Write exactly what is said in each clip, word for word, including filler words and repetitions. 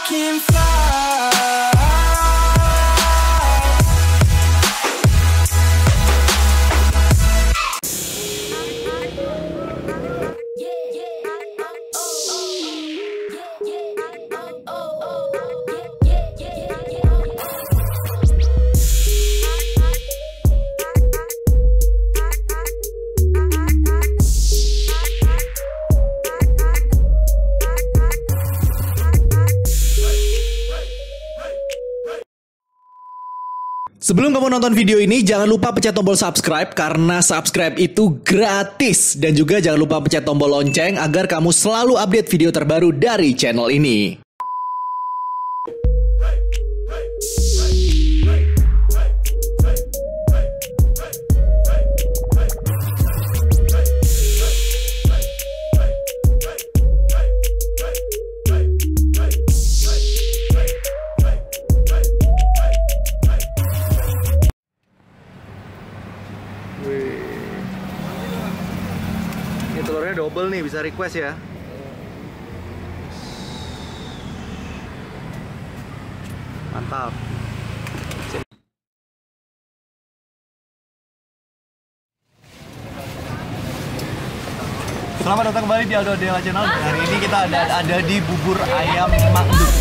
can fly. Sebelum kamu nonton video ini, jangan lupa pencet tombol subscribe karena subscribe itu gratis. Dan juga jangan lupa pencet tombol lonceng agar kamu selalu update video terbaru dari channel ini. Ini telurnya double nih, bisa request ya. Mantap. Selamat datang kembali di Aldo Dela Channel. Hari ini kita ada ada di bubur ayam Makduk.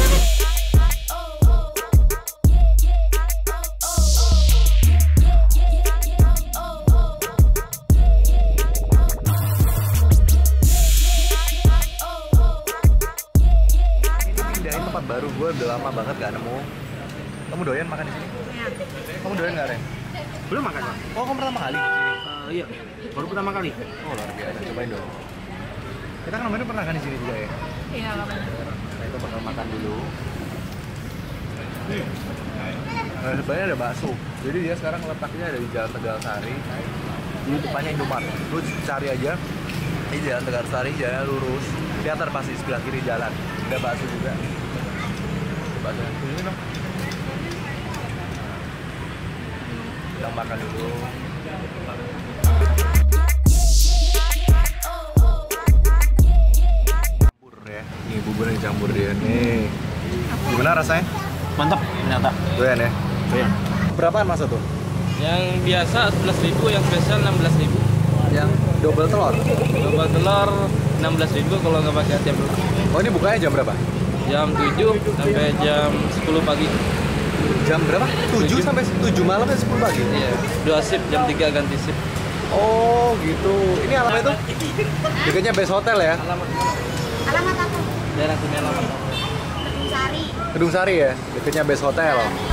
Tempat baru, gue udah lama banget gak nemu. Kamu doyan makan di sini? Iya. Kamu doyan nggak, Ren? Belum makan, Pak. Oh, kamu pertama kali? Uh, iya, baru pertama kali. Oh, luar biasa. Cobain dong. Kita kan kemarin pernah makan di sini juga ya? Iya, kemarin. Nah, itu bakal makan dulu. Nah, sebenarnya ada bakso. Jadi dia sekarang letaknya ada di Jalan Tegal Sari. Di depannya Indomaret. Lu cari aja. Ini Jalan Tegal Sari, jalan lurus. Kelihatan pasti di sebelah kiri jalan. Ada bakso juga. Bakso ini dong. Kita makan dulu. Bubur ya. Nih buburnya dicampur dia nih. Gimana rasanya? Mantap, ternyata. Doyan ya? Doyan. Berapaan masa tuh? Yang biasa sebelas ribu, yang spesial enam belas ribu. Yang double telur? Double telur enam belas ribu kalau nggak pakai tiap dulu. Oh, ini bukanya jam berapa? Jam tujuh sampai jam sepuluh pagi. Jam berapa? tujuh sampai tujuh malam dan sepuluh pagi? Iya, dua shift, jam tiga ganti shift. Oh, gitu. Ini alamat itu? Dekatnya Best Hotel ya? Alamat Alamat apa? daerah sini alamat. Gedung Sari. Gedung Sari ya? Dekatnya Best Hotel.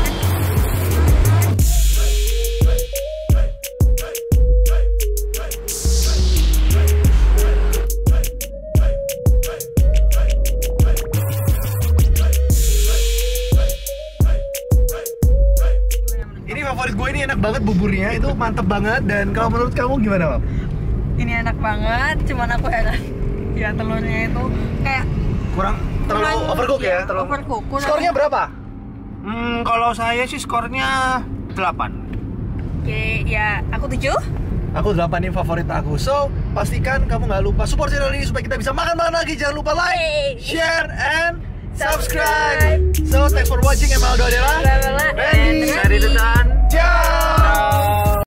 Ini favorit gue, ini enak banget buburnya, itu mantep banget. Dan kalau menurut kamu gimana, Mam? Ini enak banget, cuman aku heran. Ya telurnya itu kayak Kurang terlalu kurang- overcook ya? iya, Terlalu... overcook, kurang- Skornya berapa? Hmm, kalau saya sih skornya delapan. Oke, ya aku tujuh. Aku delapan, ini favorit aku. So, pastikan kamu nggak lupa support channel ini supaya kita bisa makan-makan lagi. Jangan lupa like, Hey. share, and subscribe. Subscribe. So, thanks for watching. Emang Aldo Dela. Bla, bla, bla. Ready? And Dari depan. Ciao.